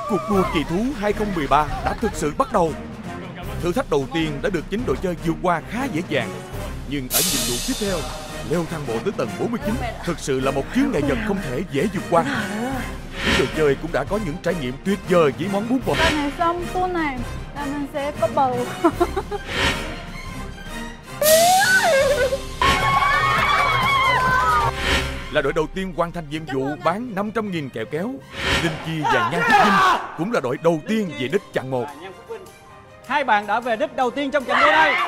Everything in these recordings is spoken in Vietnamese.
Cuộc đua kỳ thú 2013 đã thực sự bắt đầu. Thử thách đầu tiên đã được chính đội chơi vượt qua khá dễ dàng. Nhưng ở nhiệm vụ tiếp theo, leo thang bộ tới tầng 49 thực sự là một chướng ngại vật không thể dễ vượt qua. Chính đội chơi cũng đã có những trải nghiệm tuyệt vời với món bún bò. Lần này xong tour này là mình sẽ có bầu. Là đội đầu tiên hoàn thành nhiệm vụ bán 500.000 kẹo kéo. Linh Chi và Nhan Phúc Vinh cũng là đội đầu tiên về đích chặng 1. Hai bạn đã về đích đầu tiên trong trận đua này.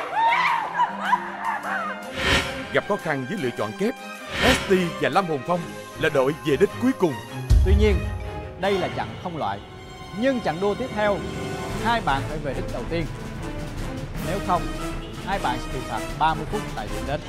Gặp khó khăn với lựa chọn kép, ST và Lâm Hồng Phong là đội về đích cuối cùng. Tuy nhiên, đây là chặng không loại. Nhưng chặng đua tiếp theo, hai bạn phải về đích đầu tiên. Nếu không, hai bạn sẽ bị phạt 30 phút tại điểm đến.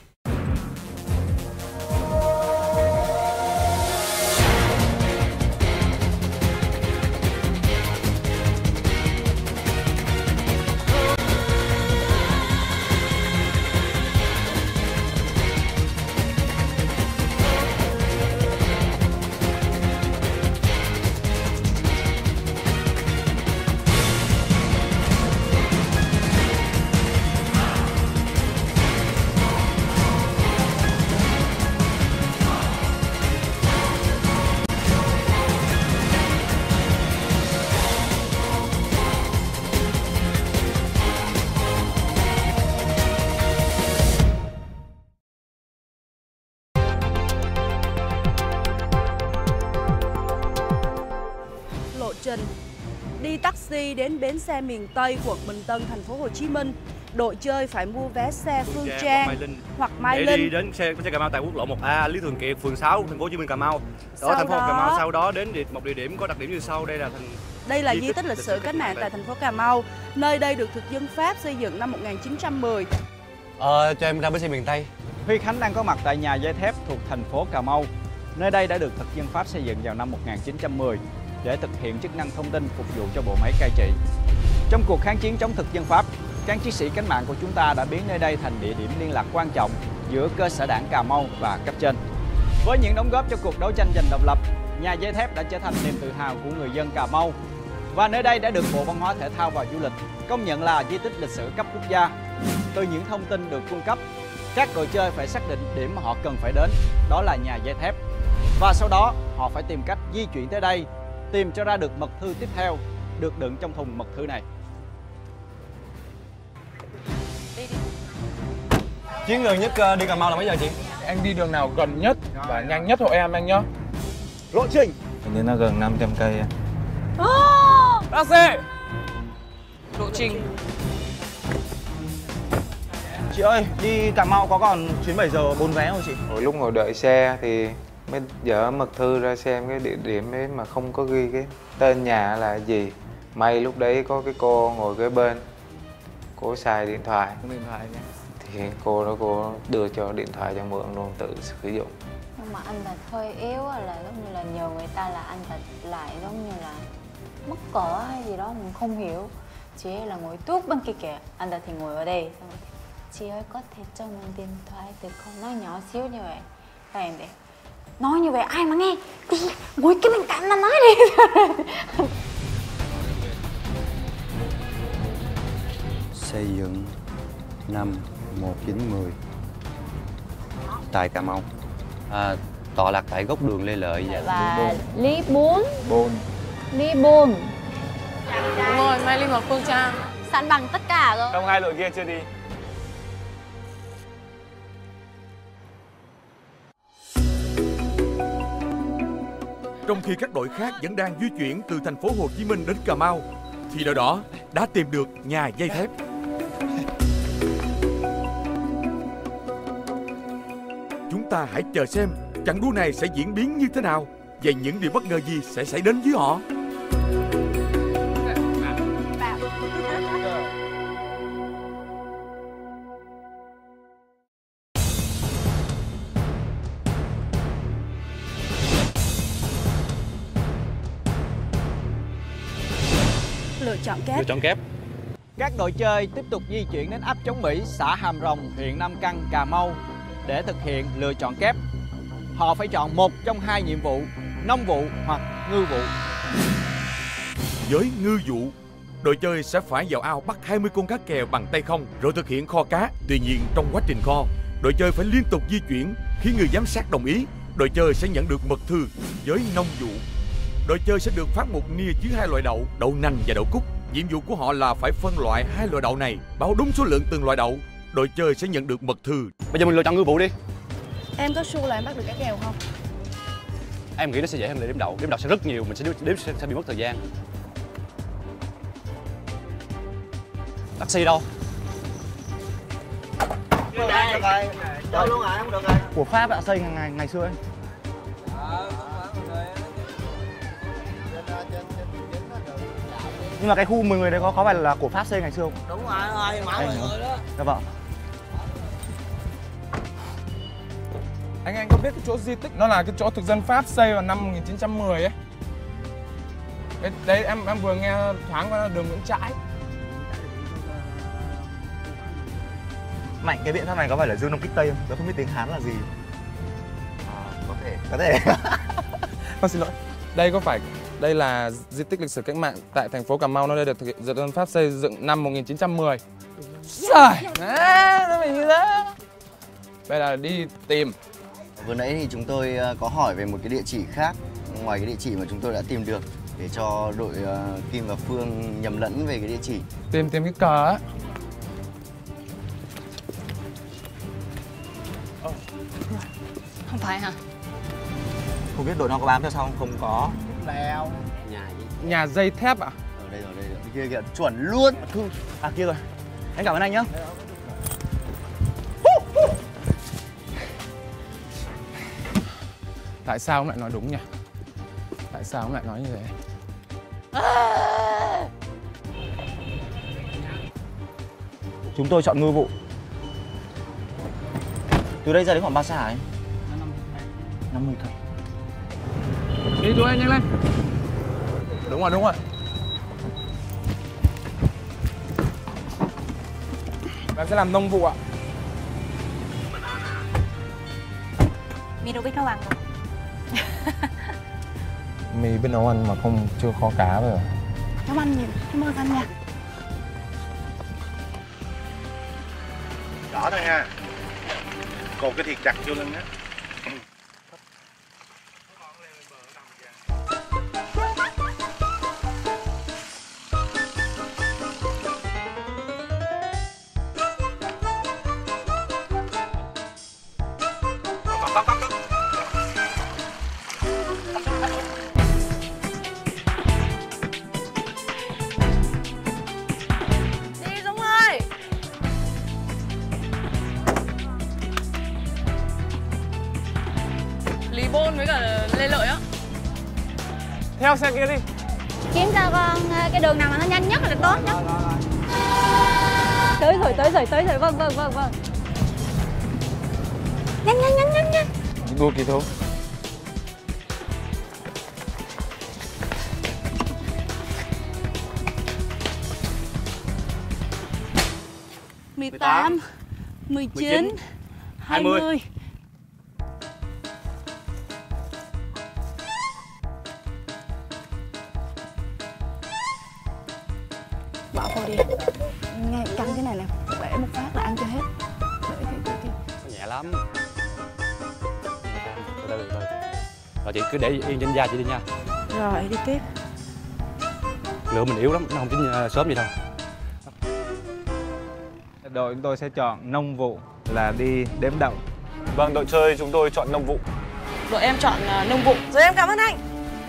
Đi taxi đến bến xe miền Tây, quận Bình Tân, thành phố Hồ Chí Minh, đội chơi phải mua vé xe Phương Trang hoặc Mai Linh để đi đến xe Cà Mau tại quốc lộ 1A, Lý Thường Kiệt, phường 6, thành phố Hồ Chí Minh, Cà Mau. Ở thành phố Cà Mau sau đó đến một địa điểm có đặc điểm như sau. Đây là di tích lịch sử cách mạng tại thành phố Cà Mau. Nơi đây được thực dân Pháp xây dựng năm 1910. Cho em ra bến xe miền Tây. Huy Khánh đang có mặt tại nhà dây thép thuộc thành phố Cà Mau. Nơi đây đã được thực dân Pháp xây dựng vào năm 1910 để thực hiện chức năng thông tin phục vụ cho bộ máy cai trị. Trong cuộc kháng chiến chống thực dân Pháp, các chiến sĩ cách mạng của chúng ta đã biến nơi đây thành địa điểm liên lạc quan trọng giữa cơ sở đảng Cà Mau và cấp trên. Với những đóng góp cho cuộc đấu tranh giành độc lập, nhà dây thép đã trở thành niềm tự hào của người dân Cà Mau. Và nơi đây đã được Bộ Văn hóa Thể thao và Du lịch công nhận là di tích lịch sử cấp quốc gia. Từ những thông tin được cung cấp, các đội chơi phải xác định điểm mà họ cần phải đến, đó là nhà dây thép. Và sau đó, họ phải tìm cách di chuyển tới đây, tìm cho ra được mật thư tiếp theo được đựng trong thùng mật thư này. Chuyến gần nhất đi Cà Mau là mấy giờ chị? Anh đi đường nào gần nhất và nhanh nhất hộ em anh nhá. Lộ trình Hình như nó gần 500 cây. Taxi. Lộ trình. Chị ơi, đi Cà Mau có còn chuyến 7 giờ 4 vé không chị? Hồi lúc ngồi đợi xe thì mới dở mật thư ra xem cái địa điểm ấy mà không có ghi cái tên nhà là gì. May lúc đấy có cái cô ngồi kế bên, cô xài điện thoại nhé. Thì cô đưa cho điện thoại cho mượn luôn, tự sử dụng. Nhưng mà anh Bạch hơi yếu là giống như là nhờ người ta là anh Bạch lại giống như là mất cỡ hay gì đó mình không hiểu. Chị ấy là ngồi tuốt bên kia kìa, anh Bạch thì ngồi ở đây. Chị ơi có thể cho mình điện thoại được không? Nói nhỏ xíu như vậy. Các em để nói như vậy ai mà nghe. Đi ngồi cái bên cạnh là nói đi. Xây dựng năm 1910 tại Cà Mau. Tọa lạc tại góc đường Lê Lợi và Lý Bôn. Lý Bôn. Đúng rồi, Mai Linh hoặc Phương Trang. Sẵn bằng tất cả rồi. Trong hai đội kia chưa đi. Trong khi các đội khác vẫn đang di chuyển từ thành phố Hồ Chí Minh đến Cà Mau, thì đội đỏ đã tìm được nhà dây thép. Chúng ta hãy chờ xem trận đua này sẽ diễn biến như thế nào và những điều bất ngờ gì sẽ xảy đến với họ. Lựa chọn kép. Các đội chơi tiếp tục di chuyển đến ấp Chống Mỹ, xã Hàm Rồng, huyện Nam Căn, Cà Mau để thực hiện lựa chọn kép. Họ phải chọn một trong hai nhiệm vụ, nông vụ hoặc ngư vụ. với ngư dụ. Đội chơi sẽ phải vào ao bắt 20 con cá kèo bằng tay không rồi thực hiện kho cá. Tuy nhiên trong quá trình kho, đội chơi phải liên tục di chuyển. Khi người giám sát đồng ý, đội chơi sẽ nhận được mật thư với nông vụ. Đội chơi sẽ được phát một nia chứa 2 loại đậu, đậu nành và đậu cúc. Nhiệm vụ của họ là phải phân loại 2 loại đậu này, báo đúng số lượng từng loại đậu. Đội chơi sẽ nhận được mật thư. Bây giờ mình lựa chọn ngư vụ đi. Em có sure là em bắt được cá kèo không? Em nghĩ nó sẽ dễ hơn là đếm đậu. Đếm đậu sẽ rất nhiều, mình sẽ bị mất thời gian. Taxi đâu? Của Pháp ạ, xây ngày xưa ấy. Nhưng mà cái khu 10 người đấy có phải là của Pháp xây ngày xưa không? Đúng rồi, mãi mọi người đó. Dạ vâng. Anh có biết cái chỗ di tích nó là cái chỗ thực dân Pháp xây vào năm 1910 ấy. Đấy em vừa nghe thoáng qua đường Nguyễn Trãi. Mạnh, cái biện pháp này có phải là dương đông kích tây không? Tôi không biết tiếng Hán là gì. Có thể. Con xin lỗi. Đây là di tích lịch sử cách mạng tại thành phố Cà Mau, nó đây được thực dân Pháp xây dựng năm 1910. Trời, nó bị như thế. Đây là đi tìm. Vừa nãy thì chúng tôi có hỏi về một cái địa chỉ khác ngoài cái địa chỉ mà chúng tôi đã tìm được để cho đội Kim và Phương nhầm lẫn về cái địa chỉ. Tìm cái cờ á. Không phải hả? Không biết đội nó có bám theo sau không? Không có. Đèo. Nhà dây thép à? Ở đây rồi. Kia kìa, chuẩn luôn. À kia rồi. Em cảm ơn anh nhá. Tại sao ông lại nói đúng nhỉ? Tại sao ông lại nói như thế? Chúng tôi chọn ngư vụ. Từ đây ra đến khoảng 3 xa hả anh? 50 thật. Đi tụi em nhanh lên. Đúng rồi. Em sẽ làm nông vụ ạ. Mi đâu biết nấu ăn đâu. Mì biết nấu ăn mà chưa kho cá rồi. Cảm ơn nhiều, cảm ơn anh nha. Đó thôi nha. Cột cái thịt chặt vô lưng á. Đi Dũng ơi. Lý Bôn với cả Lê Lợi á. Theo xe kia đi. Kiếm cho con cái đường nào mà nó nhanh nhất là tốt nhất. Tới rồi. Vâng. Nhanh. Đua kỳ thú. Mười 18, 19, 20. Bỏ vô đi. Ngay cắn cái này nè, bẻ một phát là ăn cho hết. Nhẹ lắm. Từ. Rồi chị cứ để yên trên da chị đi nha. Rồi đi tiếp. Lửa mình yếu lắm, nó không chín sớm vậy đâu. Đội chúng tôi sẽ chọn nông vụ là đi đếm đậu. Vâng, đội chơi chúng tôi chọn nông vụ. Đội em chọn nông vụ. Rồi em cảm ơn anh.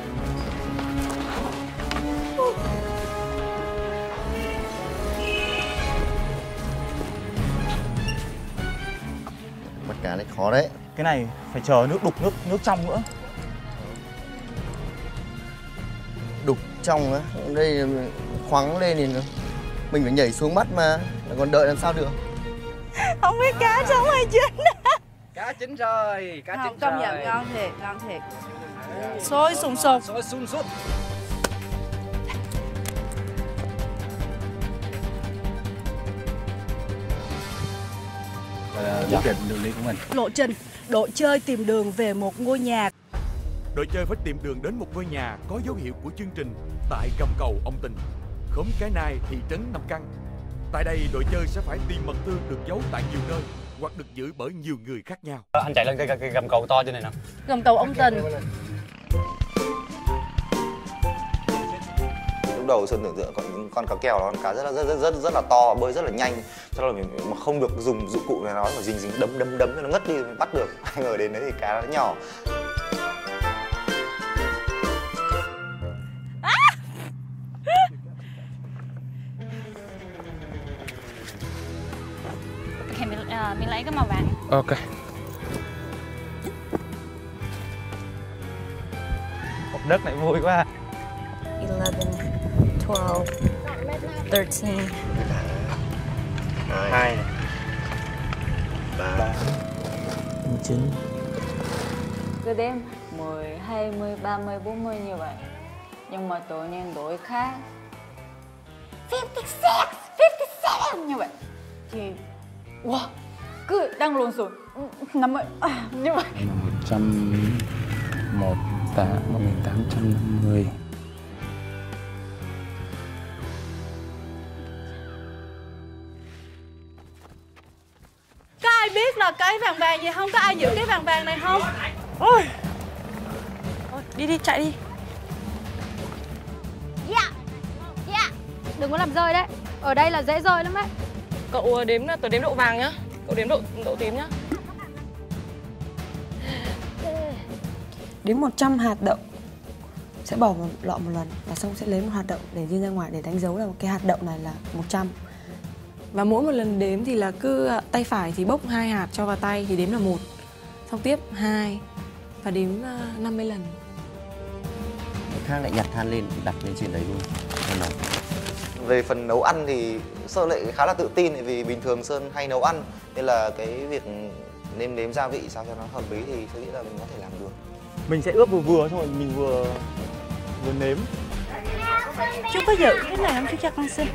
Bắt cá này khó đấy. Cái này phải chờ nước đục, nước trong nữa. Đục trong á, đây khoắng lên thì mình phải nhảy xuống bắt mà, còn đợi làm sao được. Không biết cá sống hay chín. Cá chín rồi, cá chín công nhận ngon thiệt. Sôi sùng sục. Lộ trình đường đi của mình. Lộ trình, đội chơi tìm đường về một ngôi nhà. Đội chơi phải tìm đường đến một ngôi nhà có dấu hiệu của chương trình Tại gầm cầu ông Tình, khóm Cái Nai, thị trấn Nam Căn. Tại đây đội chơi sẽ phải tìm mật thư được giấu tại nhiều nơi hoặc được giữ bởi nhiều người khác nhau. Anh chạy lên cái gầm cầu to trên này nè. Gầm cầu ông Tình. Lúc đầu Sơn tưởng tượng có những con cá kèo, con cá rất là to, bơi rất là nhanh, cho nên là mình mà không được dùng dụng cụ này nó mà dính đấm cho nó ngất đi mình bắt được. Ai ngờ đến đấy thì cá nó nhỏ. Mình lấy cái màu vàng. Ok. Một đất này vui quá. 11, 12, 13. 2 3 9. Cứ đếm 10, 20, 30, 40 như vậy. Nhưng mà tự nhiên đổi khác 56 như vậy. Thì wow, cứ đang lộn xộn 50 như vậy. 1850. Có ai biết là cái vàng vàng gì không? Có ai giữ cái vàng vàng này không? Ôi, Đi chạy đi. Dạ. Đừng có làm rơi đấy. Ở đây là dễ rơi lắm đấy. Cậu đếm, tớ đếm độ vàng nhá. Cậu đếm độ tím nhá. Đến 100 hạt đậu sẽ bỏ một lọ một lần và xong sẽ lấy một hạt đậu để đi ra ngoài để đánh dấu là cái hạt đậu này là 100. Và mỗi một lần đếm thì là cứ tay phải thì bốc 2 hạt cho vào tay thì đếm là 1. Xong tiếp 2 và đếm 50 lần. Khác lại nhặt than lên đặt lên trên đấy luôn. Về phần nấu ăn thì Sơn lại khá là tự tin vì bình thường Sơn hay nấu ăn nên là cái việc nêm gia vị sao cho nó hợp lý thì tôi nghĩ là mình có thể làm được. Mình sẽ ướp vừa thôi, mình vừa nếm. Chú có giữ cái này không chú cho con xin?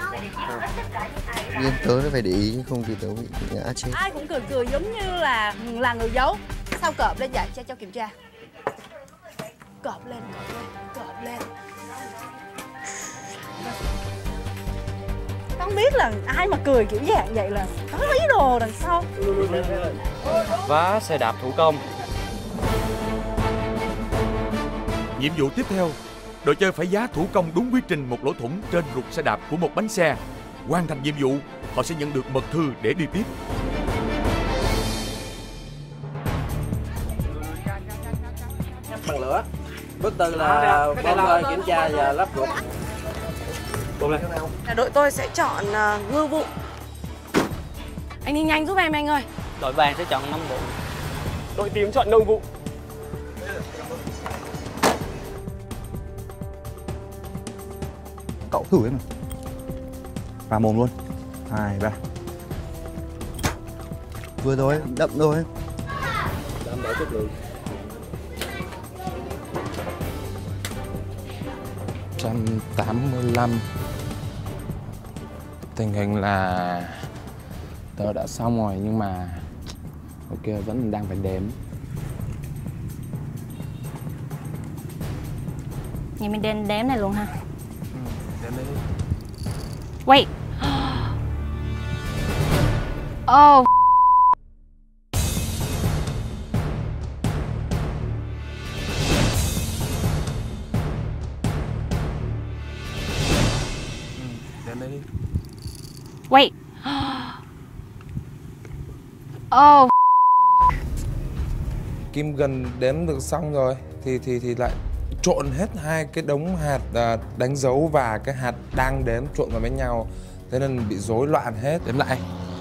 Nhưng tớ phải để ý không thì tớ bị ngã chết. Ai cũng cười giống như là người giấu. Sao cọp lên vậy cho kiểm tra. Cọp lên. Không biết là ai mà cười kiểu dạng vậy là có ý đồ đằng sau. Vá xe đạp thủ công. Nhiệm vụ tiếp theo, đội chơi phải vá thủ công đúng quy trình một lỗ thủng trên ruột xe đạp của một bánh xe. Hoàn thành nhiệm vụ, họ sẽ nhận được mật thư để đi tiếp. Bằng lửa. Bước tư là bơm kiểm tra và lắp ruột. Bơm lên. Đội tôi sẽ chọn ngư vụ. Anh đi nhanh giúp em anh ơi. Đội vàng sẽ chọn 5 vụ. Đội tím chọn nông vụ. Cậu thử ấy mà. Vào mồm luôn. 2, 3. Vừa rồi, đậm rồi. Đảm bảo chất lượng. 185. Tình hình là tớ đã xong rồi nhưng mà ok vẫn đang phải đếm. Vậy mình đếm này luôn ha. Đếm đi. Wait. Oh. Đếm đi. Wait. Oh. Kim gần đếm được xong rồi thì lại trộn hết hai cái đống hạt đánh dấu và cái hạt đang đếm trộn vào với nhau, thế nên bị rối loạn hết. Đếm lại.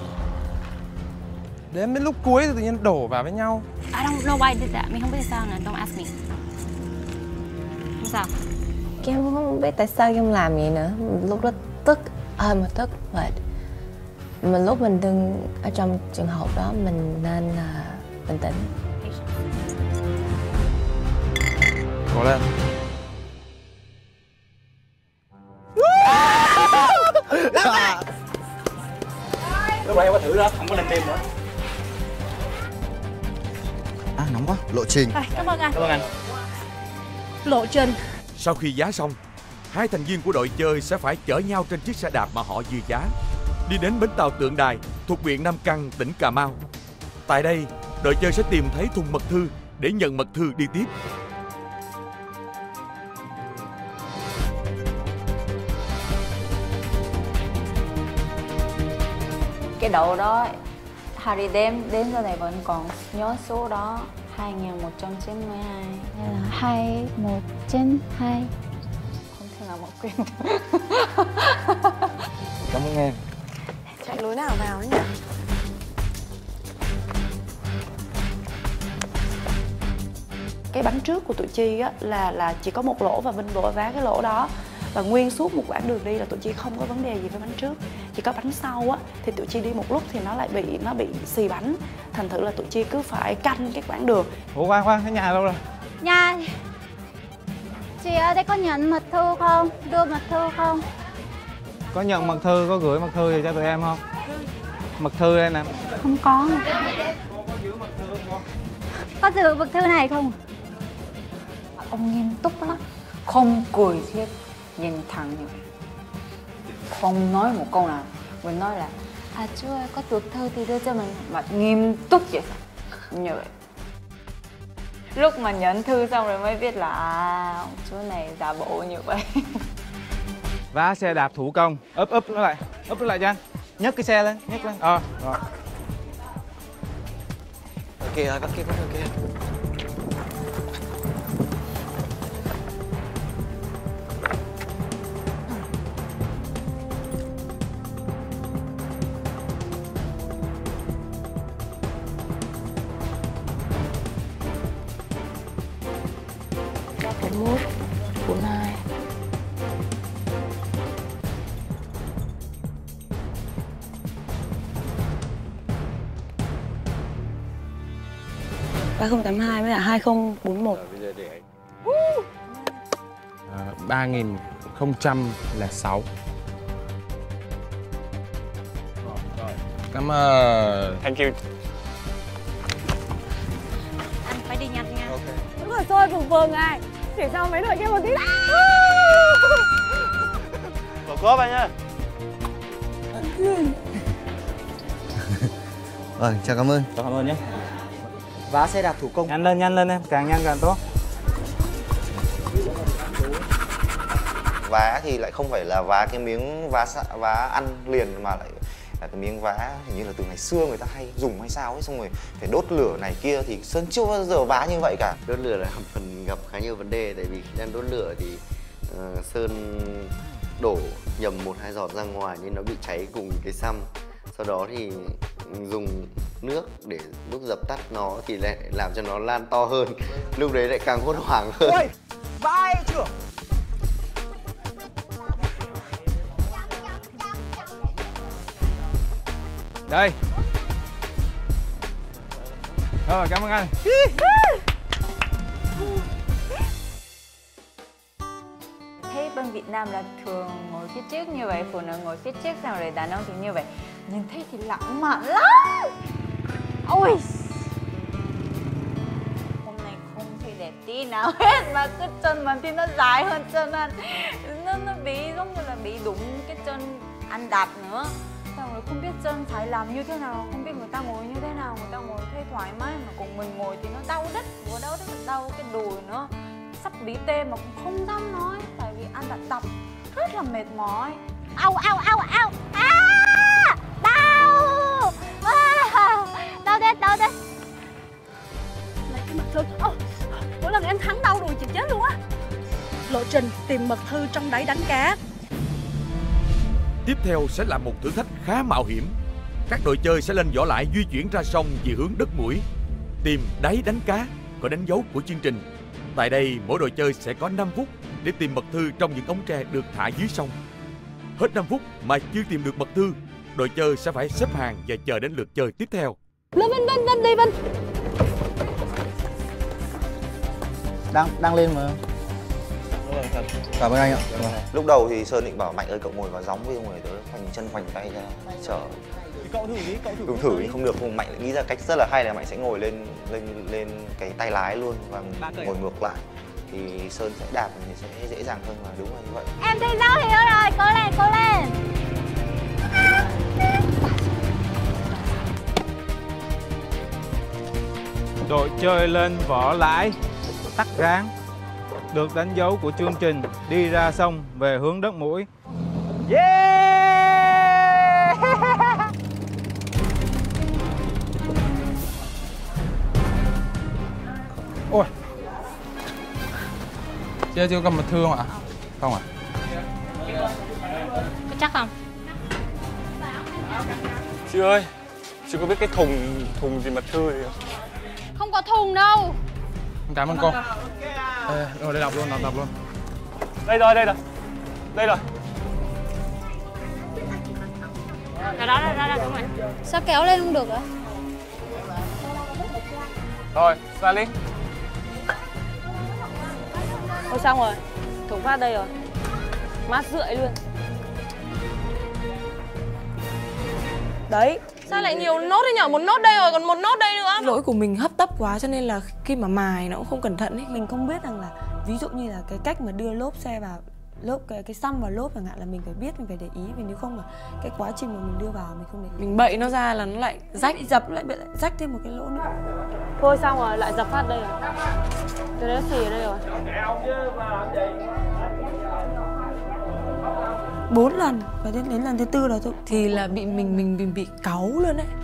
Đếm đến lúc cuối thì tự nhiên đổ vào với nhau. I don't know why I did that. Mình không biết sao nữa. Don't ask me. Không sao. Kim không biết tại sao Kim làm vậy nữa. Lúc đó tức, mà tức mệt. Mà lúc mình đứng ở trong trường học đó mình nên bình tĩnh. Cố lên. Lúc này em có thử đó, không có lên tim nữa. À nóng quá, lộ trình. Cảm ơn anh. Cảm ơn anh. Lộ trình. Sau khi vá xong, hai thành viên của đội chơi sẽ phải chở nhau trên chiếc xe đạp mà họ vừa giá, đi đến bến tàu Tượng Đài thuộc huyện Nam Căn, tỉnh Cà Mau. Tại đây, đội chơi sẽ tìm thấy thùng mật thư để nhận mật thư đi tiếp. Cái đầu đó Harry đến giờ này vẫn còn nhớ số đó, 2192, nên là 2192. Không thể nào mà quên được. Cảm ơn em. Chạy lối nào vào ấy nhỉ? Cái bánh trước của tụi Chi á là chỉ có một lỗ và Vinh vội vá cái lỗ đó. Và nguyên suốt một quãng đường đi là tụi Chi không có vấn đề gì với bánh trước. Chỉ có bánh sau á thì tụi Chi đi một lúc thì nó bị xì bánh. Thành thử là tụi Chi cứ phải canh cái quãng đường. Ủa khoan, cái nhà đâu rồi? Nhà chị ở đây có nhận mật thư không? Đưa mật thư không? Có nhận mật thư, có gửi mật thư gì cho tụi em không? Mật thư đây nè. Không có. Có giữ mật thư này không? Ông nghiêm túc lắm, không cười thiết, nhìn thẳng như vậy, không nói một câu nào. Mình nói là chú ơi có được thư thì đưa cho mình, mà nghiêm túc vậy như vậy. Lúc mà nhận thư xong rồi mới biết là ông chú này giả bộ như vậy. Vá xe đạp thủ công, úp nó lại cho anh. Nhấc cái xe lên, rồi. Kìa, bắt kia. Ba 3082 với là 2041. 3006. Cảm ơn. Thank you. Anh phải đi nhanh nha. Đúng rồi, xôi phừng ai. Để sau mấy đội kia một tí. Bỏ cốp anh nhá. Vâng, chào cảm ơn. Cảm ơn nhé. Vá xe đạp thủ công. Nhanh lên em, càng nhanh càng tốt. Vá thì lại không phải là vá cái miếng vá ăn liền, mà lại là cái miếng vá hình như là từ ngày xưa người ta hay dùng hay sao ấy, xong rồi phải đốt lửa này kia, thì Sơn chưa bao giờ vá như vậy cả. Đốt lửa là phần gặp khá nhiều vấn đề, tại vì khi đang đốt lửa thì Sơn đổ nhầm 1-2 giọt ra ngoài nên nó bị cháy cùng cái xăm. Sau đó thì dùng nước để lúc dập tắt nó thì lại làm cho nó lan to hơn. Lúc đấy lại càng hốt hoảng hơn. Ôi, vai trưởng. Đây. Rồi, cảm ơn anh. Thế bên Việt Nam là thường ngồi phía trước như vậy, phụ nữ ngồi phía trước, xong rồi đàn ông thì như vậy. Nhìn thấy thì lãng mạn lắm. Ôi, hôm nay không thấy đẹp tí nào hết, mà cái chân mình thì nó dài hơn chân anh. Nó bị giống như là bị đụng cái chân anh đạp nữa. Xong rồi không biết chân phải làm như thế nào, không biết người ta ngồi như thế nào, người ta ngồi thấy thoải mái, mà cùng mình ngồi thì nó đau đít, vừa đau đít đau cái đùi nữa. Sắp bị tê mà cũng không dám nói, tại vì anh đã tập rất là mệt mỏi. Đau đau thế. Lấy cái mật thư. Mỗi lần em thắng đau đùi chị chết luôn á. Lộ trình tìm mật thư trong đáy đánh cá. Tiếp theo sẽ là một thử thách khá mạo hiểm. Các đội chơi sẽ lên võ lại di chuyển ra sông về hướng đất mũi, tìm đáy đánh cá có đánh dấu của chương trình. Tại đây, mỗi đội chơi sẽ có 5 phút để tìm mật thư trong những ống tre được thả dưới sông. Hết 5 phút mà chưa tìm được mật thư, đội chơi sẽ phải xếp hàng và chờ đến lượt chơi tiếp theo. Lên Vinh đi Vinh. Đang lên mà. Cảm ơn anh ạ. Lúc đầu thì Sơn định bảo Mạnh ơi cậu ngồi vào gióng với người tớ khoanh chân khoanh tay ra chờ. Cậu thử đi, Đúng thử thì không được, không Mạnh lại nghĩ ra cách rất là hay là Mạnh sẽ ngồi lên cái tay lái luôn và ngồi ngược lại. thì Sơn sẽ đạp thì sẽ dễ dàng hơn, và đúng là như vậy. Em thấy dấu hiệu rồi, cố lên, cố lên. Đội chơi lên vỏ lãi, tắc ráng được đánh dấu của chương trình đi ra sông về hướng đất mũi. Yeah! Ôi, chị ơi, chị có cầm mật thư không ạ? Không ạ? Có chắc không? Chị ơi, chị có biết cái thùng gì mật thư gì không? Không có thùng đâu. Cảm ơn cô. Rồi đây đọc luôn, đọc luôn. Đây rồi. Đây rồi. Đó, đúng rồi. Sao kéo lên không được ạ? Rồi, Sally. Thôi xong rồi, thùng phát đây rồi. Mát rượi luôn. Đấy. Sao lại nhiều nốt thế nhở? Một nốt đây rồi, còn một nốt đây nữa. Lỗi của mình hấp tấp quá cho nên là khi mà mài nó cũng không cẩn thận ấy. Mình không biết rằng là ví dụ như là cái cách mà đưa lốp xe vào, lốp cái xăm vào lốp chẳng hạn, là mình phải biết, mình phải để ý. Vì nếu không mà cái quá trình mà mình đưa vào mình không để ý, mình bậy nó ra là nó lại rách, dập lại rách thêm một cái lỗ nữa. Thôi xong rồi, lại dập phát đây rồi. Cái đấy xì ở đây rồi. 4 lần và đến lần thứ 4 rồi thôi thì là mình bị cáu luôn đấy.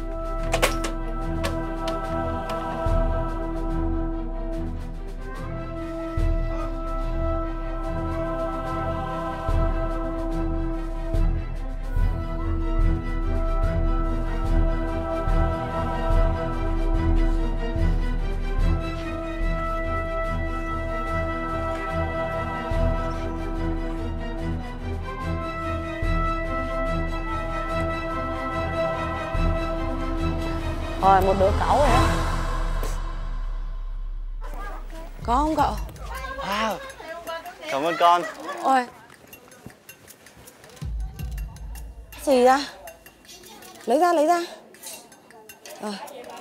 Rồi, một đứa cẩu rồi đó. Có không cậu? Wow, cảm ơn con. Ôi, gì ra? Lấy ra. Rồi.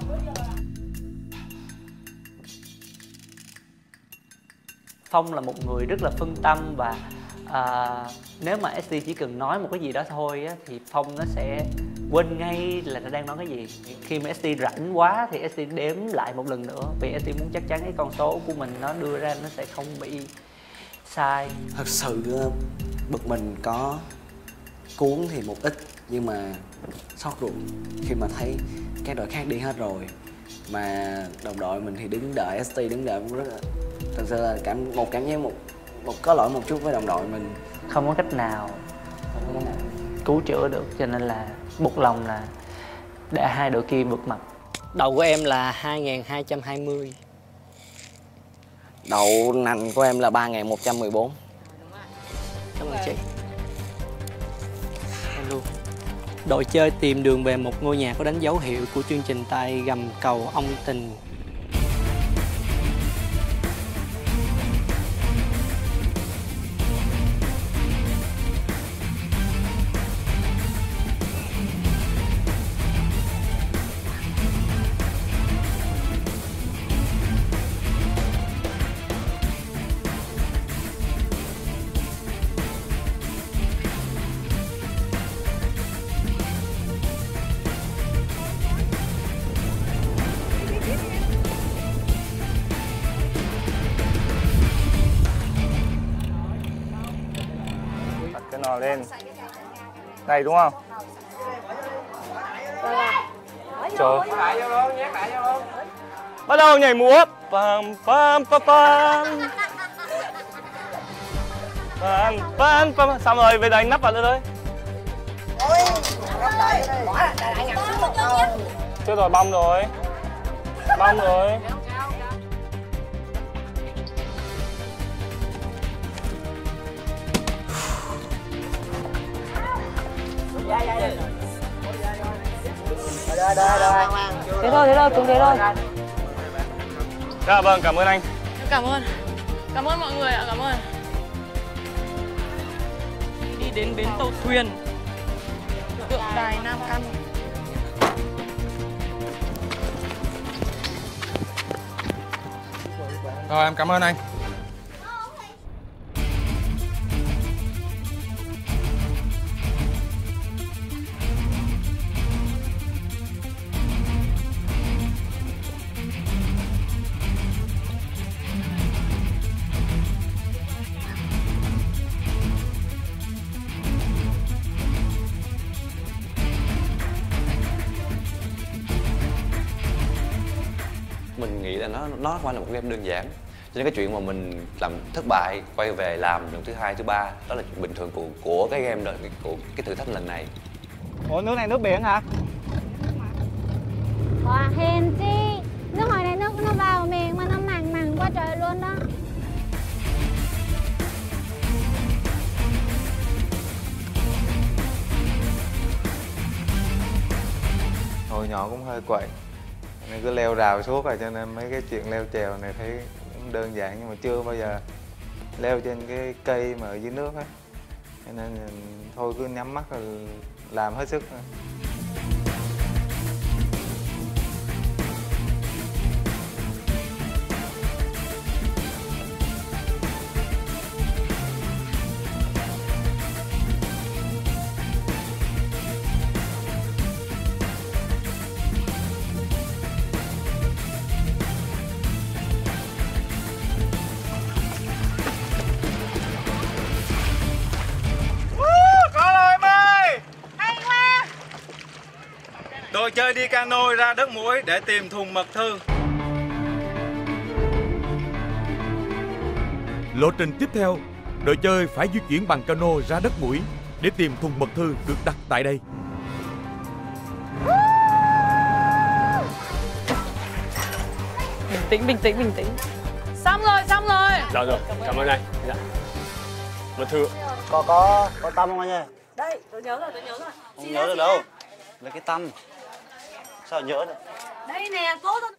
Phong là một người rất là phân tâm và nếu mà SD chỉ cần nói một cái gì đó thôi á, thì Phong nó sẽ quên ngay là nó đang nói cái gì. Khi mà SD rảnh quá thì SD đếm lại một lần nữa, vì SD muốn chắc chắn cái con số của mình nó đưa ra nó sẽ không bị sai. Thật sự bực mình có cuốn thì một ít, nhưng mà sót ruột khi mà thấy các đội khác đi hết rồi mà đồng đội mình thì đứng đợi, ST đứng đợi cũng rất là, thật sự là cảm giác một có lỗi một chút với đồng đội mình. Không có cách nào cứu chữa được, cho nên là buộc lòng là để hai đội kia vượt mặt. Đầu của em là 2220. Đậu nành của em là 3114. Cảm ơn chị. Em luôn. Đội chơi tìm đường về một ngôi nhà có đánh dấu hiệu của chương trình tay gầm cầu ông tình. Nò lên này đúng không? Trời, bắt đầu nhảy múa. Pam pam pam pam pam pam pam. Xong rồi về đánh nắp vào nữa thôi. Chưa rồi, bong rồi. Thế thôi, cùng thế thôi. Dạ vâng, cảm ơn anh. Cảm ơn mọi người ạ, cảm ơn. Đi đến bến tàu thuyền tượng đài Nam Căn. Rồi, em cảm ơn anh. là nó không phải là một game đơn giản. Cho nên cái chuyện mà mình làm thất bại, quay về làm lần thứ 2, thứ 3 đó là chuyện bình thường của cái game đời, của cái thử thách lần này. Ủa, nước này nước biển hả? Hèn chi, nước hồi này nước nó vào miệng mà nó mặn quá trời luôn đó. Hồi nhỏ cũng hơi quậy nên cứ leo rào suốt rồi, cho nên mấy cái chuyện leo trèo này thấy cũng đơn giản, nhưng mà chưa bao giờ leo trên cái cây mà ở dưới nước ấy, cho nên thôi cứ nhắm mắt rồi làm hết sức thôi. Đội chơi đi cano ra đất muối để tìm thùng mật thư. Lộ trình tiếp theo, đội chơi phải di chuyển bằng cano ra đất mũi để tìm thùng mật thư được đặt tại đây. Bình tĩnh. Xong rồi. Rồi, cảm ơn anh. Dạ. Mật thư. Có tâm không anh ơi? Đây, tôi nhớ rồi. Không nhớ được đâu. Lấy cái tâm. Sao nhớ được? Đây nè, cô tôi.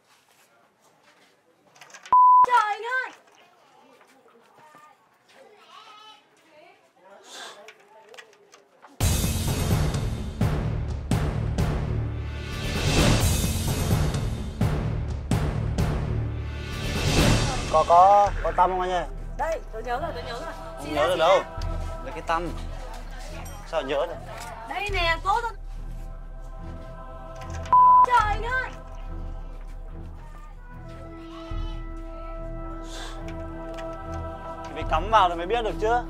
Trời ơi. Có tâm không anh ơi? Đây, tôi nhớ rồi. Không nhớ được đâu. Lấy cái tâm. Sao nhớ được? Đây nè, cô tôi. Trời ơi. Phải cắm vào rồi mới biết được chứ.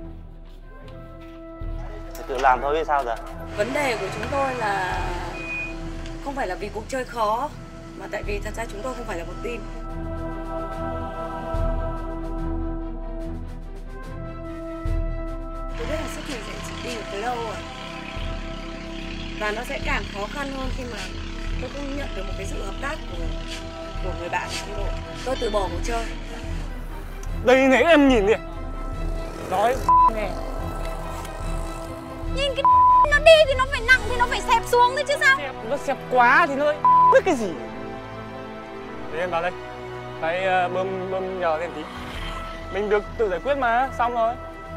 Thì tự làm thôi biết sao giờ. Vấn đề của chúng tôi là không phải là vì cuộc chơi khó, mà tại vì thật ra chúng tôi không phải là một team. Tôi biết là sức mình sẽ chỉ đi được tới đâu rồi. Và nó sẽ càng khó khăn hơn khi mà tôi không nhận được một cái sự hợp tác của người bạn trong đội. Tôi từ bỏ cuộc chơi. Đây này em nhìn đi. Nói nghe. Nhìn cái nó đi thì nó phải nặng thì nó phải xẹp xuống thôi chứ sao? Nó xẹp quá thì nó biết cái gì. Để em vào đây. Phải bơm nhờ thêm tí. Mình được tự giải quyết mà, xong rồi.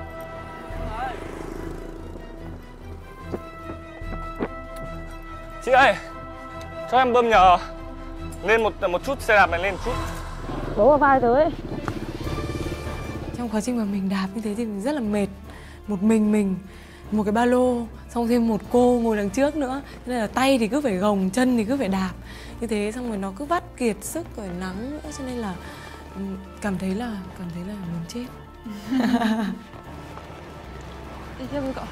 Chị ơi, cho em bơm nhờ lên một chút, xe đạp này lên một chút. Bố vào vai tới. Trong quá trình mà mình đạp như thế thì mình rất là mệt. Một mình, một cái ba lô, xong thêm một cô ngồi đằng trước nữa. Thế nên là tay thì cứ phải gồng, chân thì cứ phải đạp. Như thế xong rồi nó cứ vắt kiệt sức rồi nắng nữa, cho nên là cảm thấy là muốn chết. Đi theo với cậu.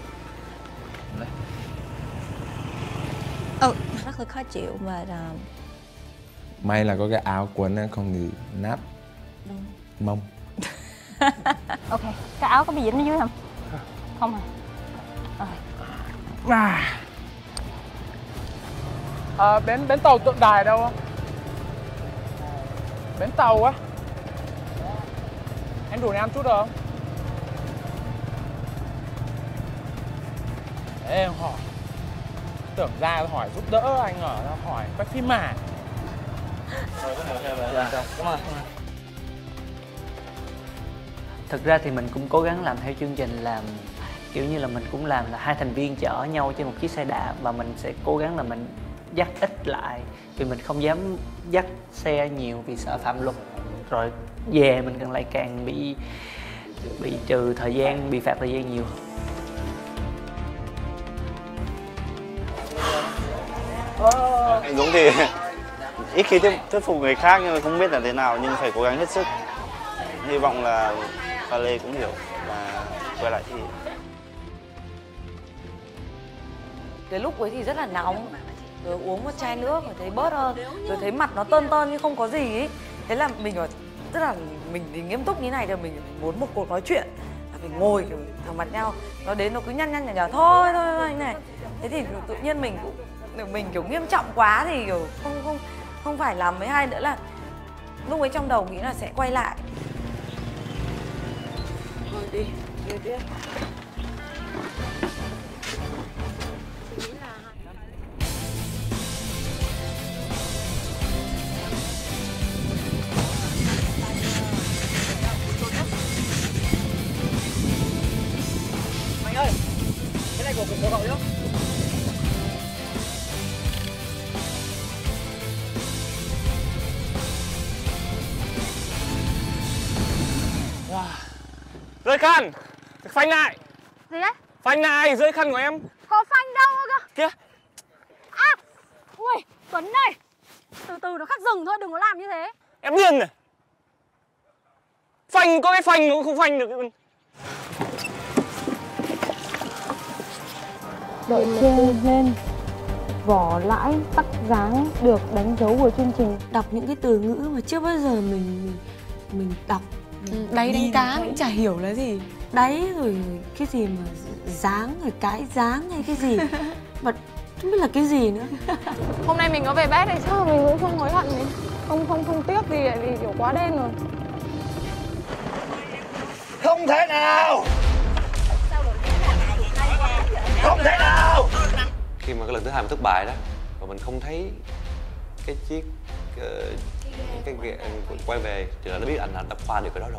Rất là khó chịu và May là có cái áo quần ấy, không thì nát mông. Ok, cái áo có bị dính ở dưới không? Không à? Bến tàu Tượng Đài đâu không? Bến tàu á. Anh đuổi em chút được không? Ê, em hỏi. Tưởng ra hỏi giúp đỡ anh ở hỏi quay phim mà. Thực ra thì mình cũng cố gắng làm theo chương trình, làm kiểu như là mình cũng làm là hai thành viên chở nhau trên một chiếc xe đạp, và mình sẽ cố gắng là mình dắt ít lại vì mình không dám dắt xe nhiều vì sợ phạm luật, rồi về mình càng lại càng bị trừ thời gian, bị phạt thời gian nhiều. Đúng thì ít khi thuyết phục người khác, nhưng mà không biết là thế nào, nhưng phải cố gắng hết sức. Hy vọng là Pha Lê cũng hiểu và quay lại thi. Cái lúc ấy thì rất là nóng, rồi uống một chai nước rồi thấy bớt hơn, rồi thấy mặt nó tơn tơn nhưng không có gì ấy. Thế là mình bảo, tức là mình thì nghiêm túc như này thì mình muốn một cuộc nói chuyện là phải ngồi kiểu thẳng mặt nhau, nó đến nó cứ nhăn nhở thôi như này. Thế thì tự nhiên mình kiểu nghiêm trọng quá thì kiểu không phải làm với hai nữa, là lúc ấy trong đầu nghĩ là sẽ quay lại. Thôi đi tiếp. Mạnh ơi, cái này của cậu nhá. Rơi khăn! Phanh lại! Gì đấy? Phanh lại! Rơi khăn của em! Có phanh đâu cơ? Kia! À! Ui! Tuấn này! Từ từ nó khắc rừng thôi, đừng có làm như thế. Em điên à? Phanh có cái phanh cũng không phanh được. Đội chơi lên vỏ lãi tắc dáng được đánh dấu của chương trình. Đọc những cái từ ngữ mà chưa bao giờ mình đọc. Đáy đánh cá cũng chả hiểu là gì. Đáy rồi cái gì mà dáng rồi cái dáng hay cái gì mà không biết là cái gì nữa. Hôm nay mình có về bét thì sao mình cũng không hối hận gì. Không tiếc gì vì kiểu quá đen rồi. Không thể nào! Không thể nào! Khi mà cái lần thứ hai mình thất bại đó và mình không thấy cái chiếc cái quay về thì là nó biết anh đã qua được cái đó rồi.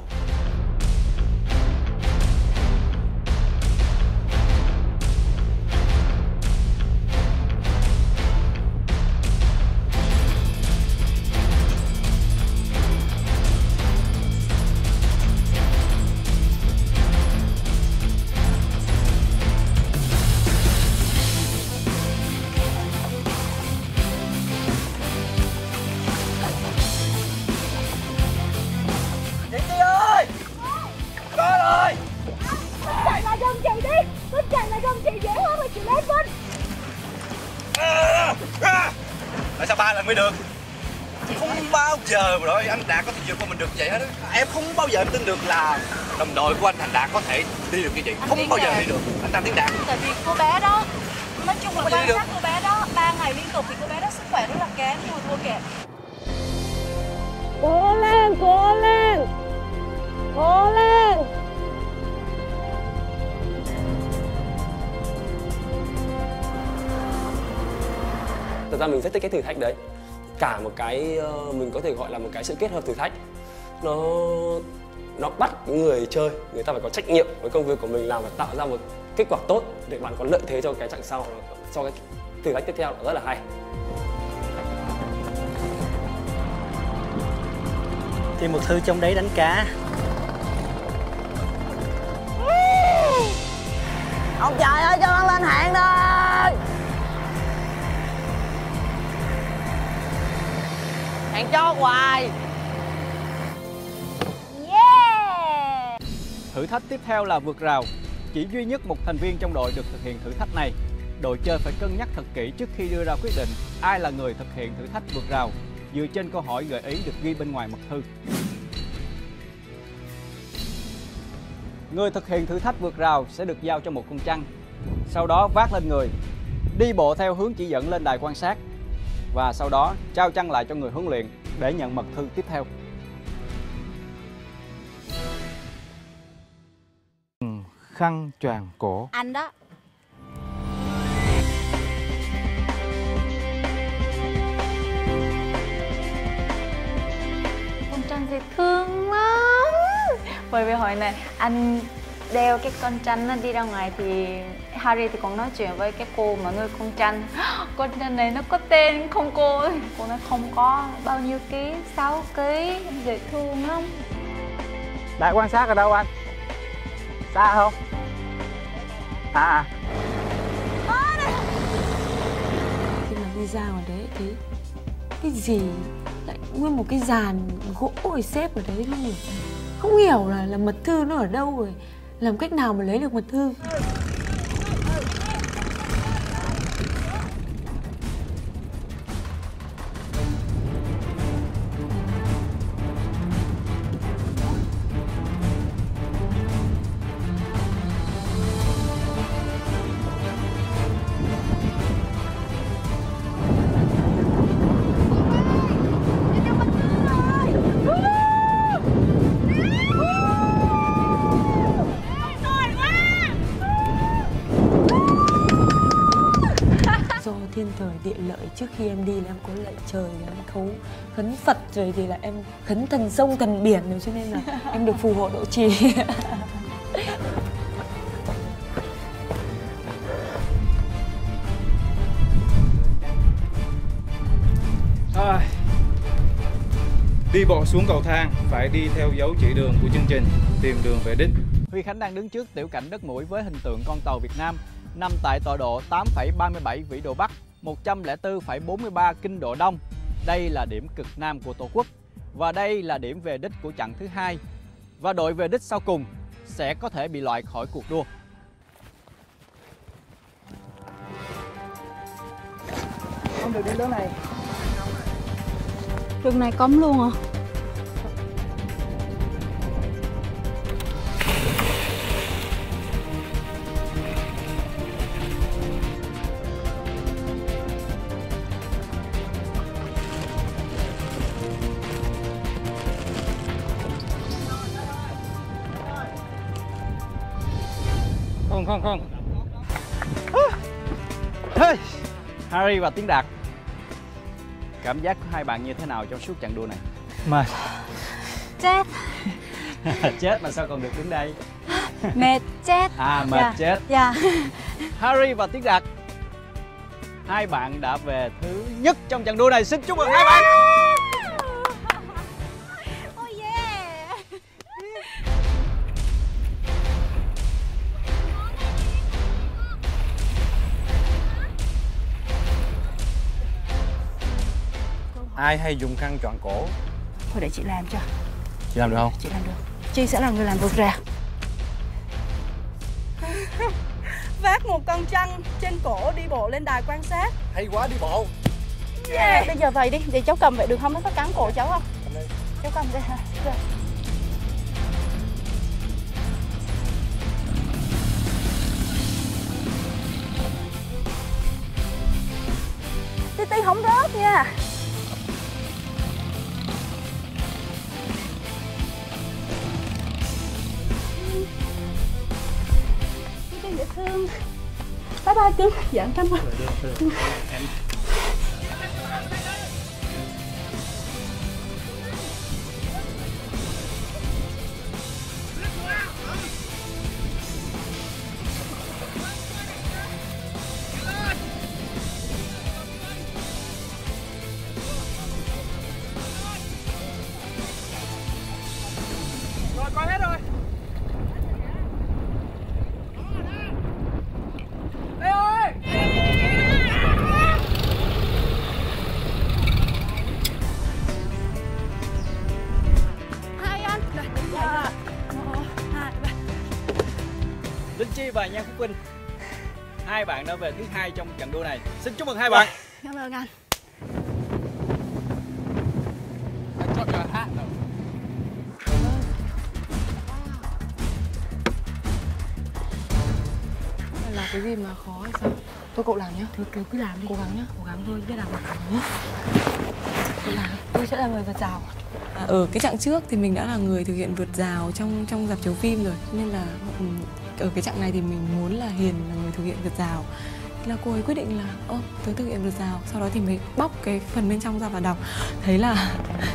Tại sao 3 lần mới được? Không bao giờ mà đội anh Đạt có thể vượt qua mình được vậy hết. Em không bao giờ em tin được là đồng đội của anh Thành Đạt có thể đi được như vậy. Không bao giờ đi được. Anh Tăng Tiến Đạt. Tại vì cô bé đó, nói chung là quan sát cô bé đó 3 ngày liên tục thì cô bé đó sức khỏe rất là kém nhưng mà thua kém. Cố lên, cố lên! Cố lên! Thật ra mình rất thích cái thử thách đấy. Cả một cái mình có thể gọi là một cái sự kết hợp thử thách. Nó bắt người chơi, người ta phải có trách nhiệm với công việc của mình, làm và tạo ra một kết quả tốt để bạn có lợi thế cho cái chặng sau, cho cái thử thách tiếp theo, rất là hay. Thì một Thư trong đấy đánh cá. Ông trời ơi, cho con lên hạng đây! Hạng cho hoài! Yeah! Thử thách tiếp theo là vượt rào. Chỉ duy nhất một thành viên trong đội được thực hiện thử thách này. Đội chơi phải cân nhắc thật kỹ trước khi đưa ra quyết định ai là người thực hiện thử thách vượt rào, dựa trên câu hỏi gợi ý được ghi bên ngoài mật thư. Người thực hiện thử thách vượt rào sẽ được giao cho một con trăng. Sau đó vác lên người, đi bộ theo hướng chỉ dẫn lên đài quan sát. Và sau đó trao trăng lại cho người huấn luyện để nhận mật thư tiếp theo. Khăn choàng cổ. Anh đó. Con tranh dễ thương lắm. Bởi vì hồi này anh đeo cái con tranh nó đi ra ngoài thì Harry thì còn nói chuyện với cái cô mà nuôi con tranh. Con tranh này nó có tên không cô ơi? Cô nói không có. Bao nhiêu ký? 6 ký. Dễ thương lắm. Đài quan sát ở đâu anh? Xa không? Khi mà đi ra ngoài đấy thấy cái gì lại nguyên một cái dàn gỗ rồi xếp ở đấy luôn, không hiểu là mật thư nó ở đâu rồi làm cách nào mà lấy được mật thư. thiên thời địa lợi. Trước khi em đi là em có lạy trời, em khấn Phật, rồi thì là em khấn thần sông thần biển, rồi cho nên là em được phù hộ độ trì. Đi bộ xuống cầu thang phải đi theo dấu chỉ đường của chương trình tìm đường về đích. Huy Khánh đang đứng trước tiểu cảnh đất mũi với hình tượng con tàu Việt Nam nằm tại tọa độ 8,37 vĩ độ Bắc, 104,43 kinh độ Đông. Đây là điểm cực Nam của Tổ quốc và đây là điểm về đích của chặng thứ 2. Và đội về đích sau cùng sẽ có thể bị loại khỏi cuộc đua. Không được đi lối này. Đường này cấm luôn à? Không. Harry và Tiến Đạt, cảm giác của hai bạn như thế nào trong suốt chặng đua này? Mệt. Chết. Chết mà sao còn được đứng đây? Mệt chết. À, mệt chết. Dạ. Harry và Tiến Đạt, hai bạn đã về thứ nhất trong chặng đua này. Xin chúc mừng hai bạn. Ai hay dùng khăn trọn cổ? Thôi để chị làm cho. Chị làm được không? Chị làm được. Chị sẽ là người làm vực rào. Vác một con trăng trên cổ đi bộ lên đài quan sát. Hay quá, đi bộ. Yeah. Bây giờ vậy đi, để cháu cầm vậy được không? Nó có cắn cổ cháu không? Cháu cầm đây hả? Rồi. Tí không rớt nha. Tí dễ thương. Bye bye cưng. Dạ em cảm ơn. Rồi, coi hết rồi. Đây ơi. Hai anh. Dạ. Linh Chi và Nhan Phúc Vinh, hai bạn đã về thứ hai trong trận đua này. Xin chúc mừng hai bạn. Cảm ơn anh. Là cái gì mà khó hay sao? Thôi cậu làm nhá. Thôi cứ làm đi. Cố gắng nhá. Cố gắng thôi, biết làm được nhá. Cậu làm. Tôi sẽ là người vượt rào. Ở cái chặng trước thì mình đã là người thực hiện vượt rào trong rạp chiếu phim rồi, nên là ở cái chặng này thì mình muốn là Hiền là người thực hiện vượt rào. Thế là cô ấy quyết định là tớ thực hiện vượt rào, sau đó thì mới bóc cái phần bên trong ra và đọc, thấy là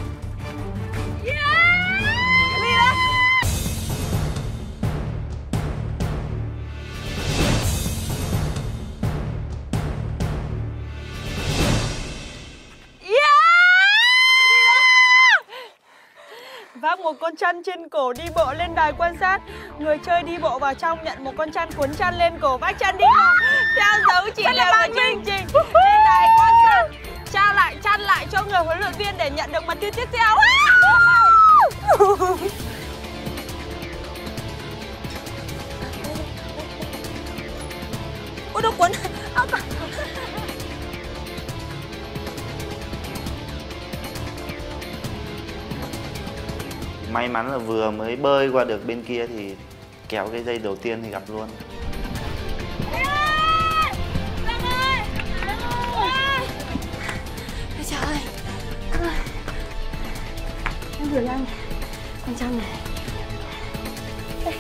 Vác một con chăn trên cổ đi bộ lên đài quan sát. Người chơi đi bộ vào trong nhận một con chăn cuốn chăn lên cổ, vác chăn đi bộ theo dấu chỉ lệnh của chương trình lên đài quan sát. Trao lại chăn lại cho người huấn luyện viên để nhận được mật thư tiếp theo. Ôi đâu quấn. May mắn là vừa mới bơi qua được bên kia thì kéo cái dây đầu tiên thì gặp luôn. Ôi trời ơi. Em gửi anh con chăn này. Đây.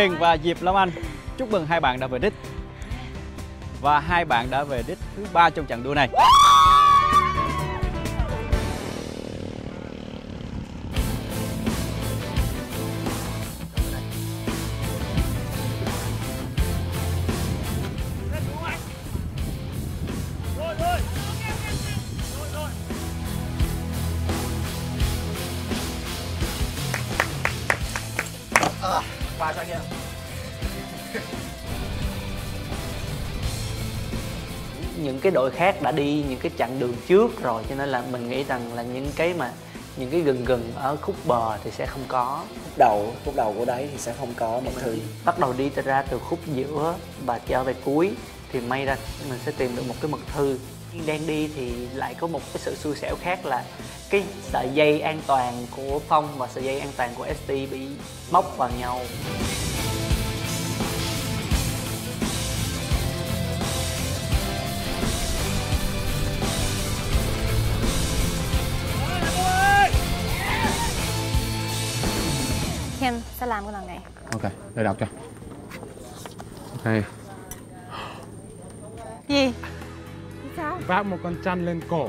Huyền và Diệp Long Anh. Chúc mừng hai bạn đã về đích. Và hai bạn đã về đích thứ 3 trong trận đua này. Qua cho anh em. Những cái đội khác đã đi những cái chặng đường trước rồi, cho nên là mình nghĩ rằng là những cái gần ở khúc bờ thì sẽ không có. Khúc đầu của đấy thì sẽ không có một thư. Bắt đầu đi ra từ khúc giữa và trở về cuối thì may ra mình sẽ tìm được một cái mật thư. Đang đi thì lại có một cái sự xui xẻo khác là cái sợi dây an toàn của Phong và sợi dây an toàn của ST bị móc vào nhau. Ken sẽ làm cái lần này. Ok, để đọc cho. Ok. Gì? Sao? Vác một con chăn lên cổ.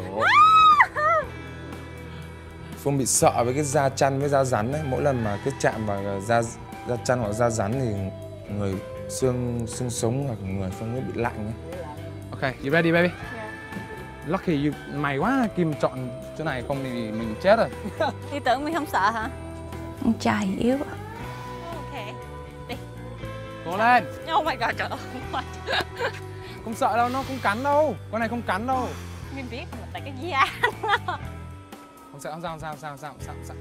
Phương bị sợ với cái da chăn với da rắn ấy. Mỗi lần mà cái chạm vào da chăn hoặc da rắn thì người xương sống hoặc người Phương mới bị lạnh ấy. Ok, you ready baby? Lucky you, may quá Kim chọn chỗ này, không thì mình chết rồi. Thì tưởng mình không sợ hả? Con trai yếu. Ok, đi. Cố lên. Oh my god, trời ơi. Không sợ đâu, nó không cắn đâu. Con này không cắn đâu. Mình biết mà tại cái da. Không sợ, không sao.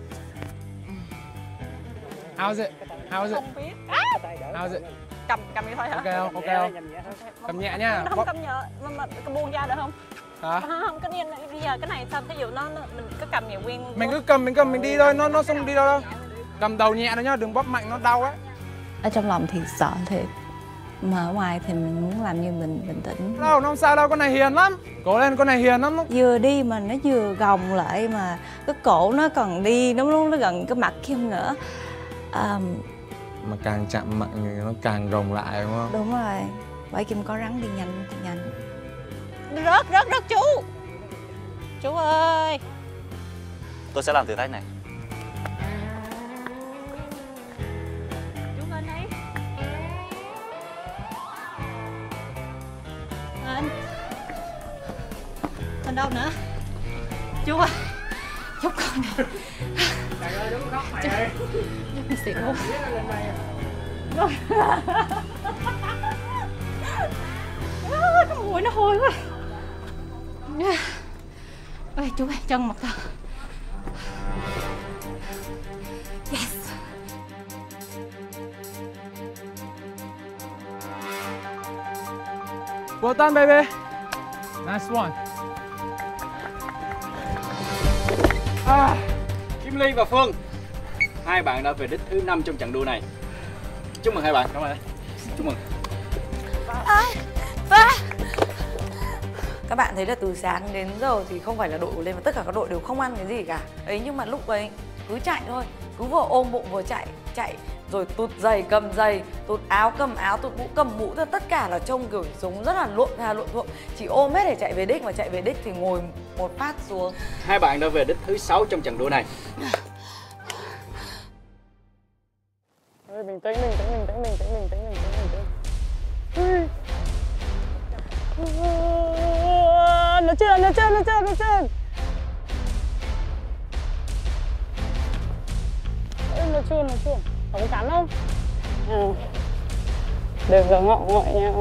How's it? Không biết. How's it? Cầm đi thôi hả? Ok không? Cầm nhẹ nha. Không cầm nhẹ, mà buông ra được không? Hả? Không, cái bây giờ cái này sao, thí dụ mình cứ cầm nhẹ nguyên. Mình cứ cầm mình đi thôi, nó không đi đâu. Cầm đầu nhẹ thôi nhá, đừng bóp mạnh nó đau á. Ở trong lòng thì sợ thiệt, mà ở ngoài thì mình muốn làm như mình bình tĩnh. Đâu, nó không sao đâu, con này hiền lắm. Cố lên, con này hiền lắm. Vừa đi mà nó vừa gồng lại, mà cái cổ nó còn đi, nó gần cái mặt Kim nữa. Mà càng chạm mạnh thì nó càng gồng lại đúng không? Đúng rồi, bởi Kim có rắn đi nhanh thì nhanh. Rớt chú ơi. Tôi sẽ làm thử thách này. Chú lên đấy. Lên đâu nữa? Chú ơi, giúp con nè. Trời ơi, đừng khóc mày ơi. Giúp mình xỉu luôn. Cái mũi nó hôi quá. Ê chú ơi, chân một tao. Yes. Well done baby. Nice one. Kim Ly và Phương, hai bạn đã về đích thứ 5 trong trận đua này. Chúc mừng hai bạn. Cảm ơn. Chúc mừng. Các bạn thấy là từ sáng đến giờ thì không phải là đội của Lên mà tất cả các đội đều không ăn cái gì cả. Ấy nhưng mà lúc ấy cứ chạy thôi, cứ vừa ôm bụng vừa chạy rồi tụt giày cầm giày, tụt áo cầm áo, tụt mũ cầm mũ, tất cả là trông kiểu giống rất là lộn thuộm. Chỉ ôm hết để chạy về đích, mà chạy về đích thì ngồi một phát xuống. Hai bạn đã về đích thứ 6 trong trận đua này. Bình tĩnh. Nó trên. Nó chưa. Không cắn không? Đừng có ngọ ngoại nha.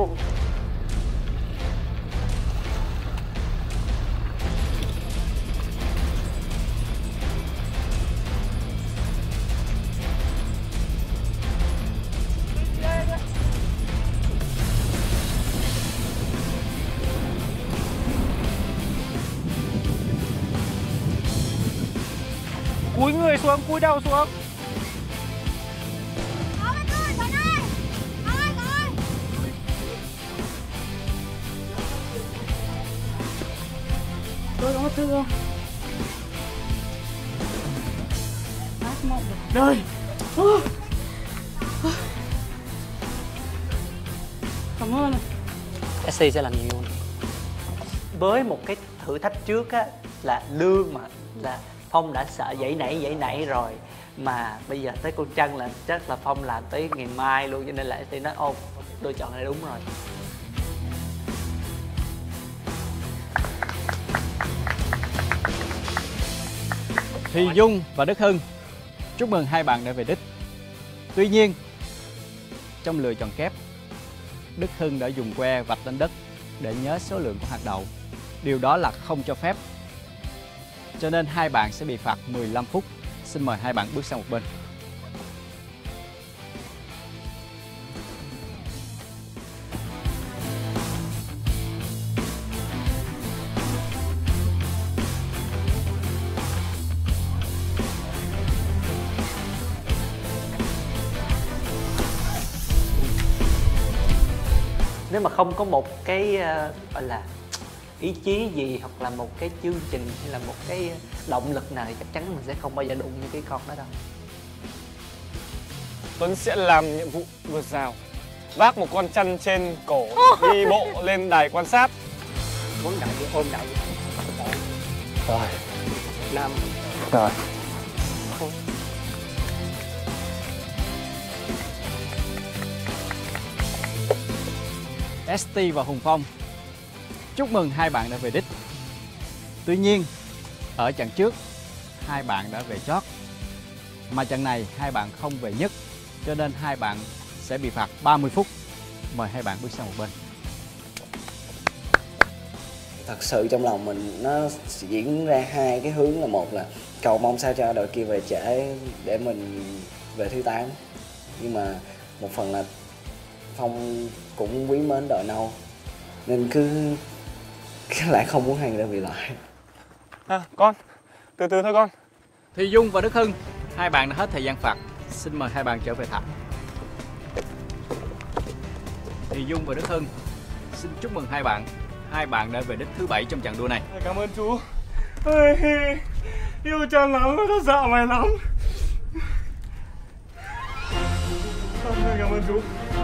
Cúi người xuống, cúi đầu xuống. Tôi có thư không? Đời. Cảm ơn. ST sẽ làm nhiều. Với một cái thử thách trước á là lương mà là Phong đã sợ dãy nảy rồi, mà bây giờ tới con Trân là chắc là Phong làm tới ngày mai luôn, cho nên là ST nói ô tôi chọn này đúng rồi. Thì Dung và Đức Hưng, chúc mừng hai bạn đã về đích. Tuy nhiên, trong lựa chọn kép, Đức Hưng đã dùng que vạch lên đất để nhớ số lượng của hạt đậu. Điều đó là không cho phép. Cho nên hai bạn sẽ bị phạt 15 phút. Xin mời hai bạn bước sang một bên. Nếu mà không có một cái gọi là ý chí gì hoặc là một cái chương trình hay là một cái động lực nào thì chắc chắn mình sẽ không bao giờ đụng những cái con đó đâu. Tuấn sẽ làm nhiệm vụ vượt rào, vác một con chăn trên cổ, đi bộ lên đài quan sát. Quấn đại thì ôm đại. Rồi. 5. Rồi. ST và Hùng Phong, chúc mừng hai bạn đã về đích. Tuy nhiên, ở trận trước, hai bạn đã về chót. Mà trận này hai bạn không về nhất, cho nên hai bạn sẽ bị phạt 30 phút. Mời hai bạn bước sang một bên. Thật sự trong lòng mình nó diễn ra hai cái hướng, là một là cầu mong sao cho đội kia về trễ để mình về thứ 8. Nhưng mà một phần là Phong cũng quý mến đội nâu nên cứ lại không muốn hai người bị loại. Con, từ từ thôi con. Thì Dung và Đức Hưng, hai bạn đã hết thời gian phạt. Xin mời hai bạn trở về thảm. Thì Dung và Đức Hưng, xin chúc mừng hai bạn. Hai bạn đã về đích thứ 7 trong trận đua này. Cảm ơn chú. Ôi, yêu Trân lắm, nó sợ mày lắm. Cảm ơn chú.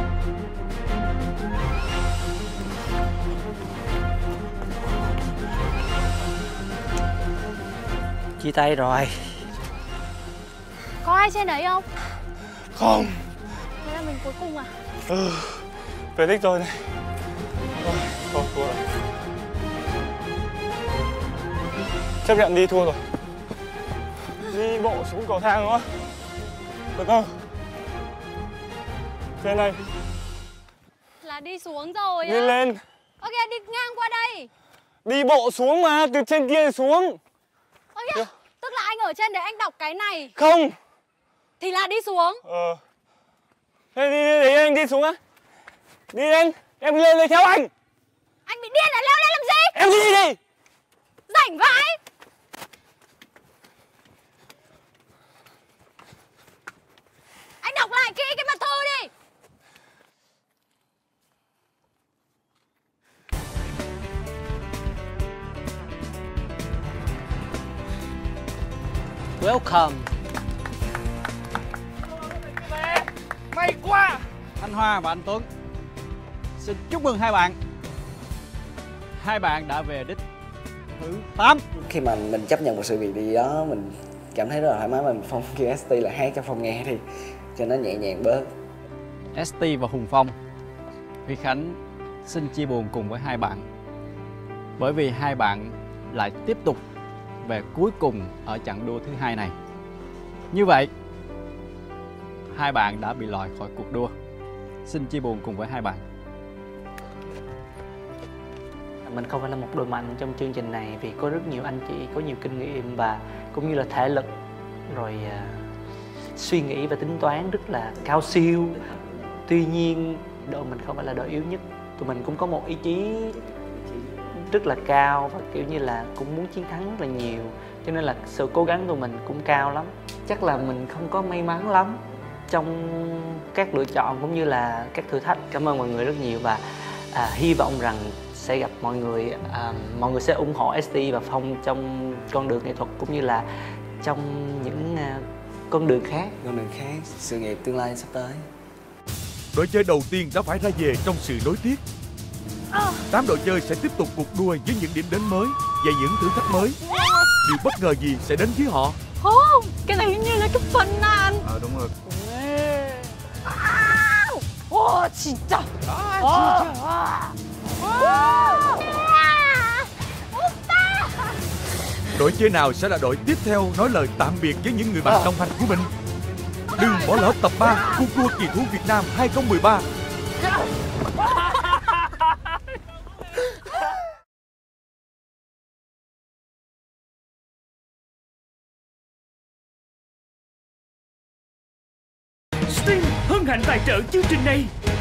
Chia tay rồi. Có ai trên đấy không? Không. Thế là mình cuối cùng à? Về đích rồi này. Thôi, thua rồi. Chấp nhận đi thua rồi. Đi bộ xuống cầu thang đúng không? Được không? Trên này. Là đi xuống rồi Đi lên. Ok, đi ngang qua đây. Đi bộ xuống mà, từ trên kia xuống. Ok, tức là anh ở trên để anh đọc cái này. Không. Thì là đi xuống. Thế đi anh đi xuống á. Đi lên, em lên rồi theo anh. Anh bị điên à, leo lên làm gì? Em đi đi. Rảnh vãi. Anh đọc lại kỹ cái mặt thư đi. Welcome. May quá. Anh Hoa và anh Tuấn, xin chúc mừng hai bạn. Hai bạn đã về đích thứ 8. Khi mà mình chấp nhận một sự việc gì đó, mình cảm thấy rất là thoải mái. Mình Phong kêu ST là hát cho Phong nghe đi, cho nó nhẹ nhàng bớt. ST và Hùng Phong, Huy Khánh xin chia buồn cùng với hai bạn, bởi vì hai bạn lại tiếp tục về cuối cùng ở trận đua thứ 2 này. Như vậy, hai bạn đã bị loại khỏi cuộc đua. Xin chia buồn cùng với hai bạn. Mình không phải là một đội mạnh trong chương trình này vì có rất nhiều anh chị có nhiều kinh nghiệm và cũng như là thể lực, rồi suy nghĩ và tính toán rất là cao siêu. Tuy nhiên đội mình không phải là đội yếu nhất. Tụi mình cũng có một ý chí rất là cao và kiểu như là cũng muốn chiến thắng rất là nhiều, cho nên là sự cố gắng của mình cũng cao lắm. Chắc là mình không có may mắn lắm trong các lựa chọn cũng như là các thử thách. Cảm ơn mọi người rất nhiều và hy vọng rằng sẽ gặp mọi người sẽ ủng hộ ST và Phong trong con đường nghệ thuật cũng như là trong những con đường khác. Con đường khác, sự nghiệp tương lai sắp tới. Đội chơi đầu tiên đã phải ra về trong sự nối tiếc. 8 đội chơi sẽ tiếp tục cuộc đua với những điểm đến mới và những thử thách mới. Điều bất ngờ gì sẽ đến với họ? Không, cái này như là cái phần nan. Đúng rồi. Ồ, 진짜. Đội chơi nào sẽ là đội tiếp theo nói lời tạm biệt với những người bạn đồng hành của mình? Đừng bỏ lỡ tập 3 cuộc đua kỳ thú Việt Nam 2013. Sting hân hạnh tài trợ chương trình này.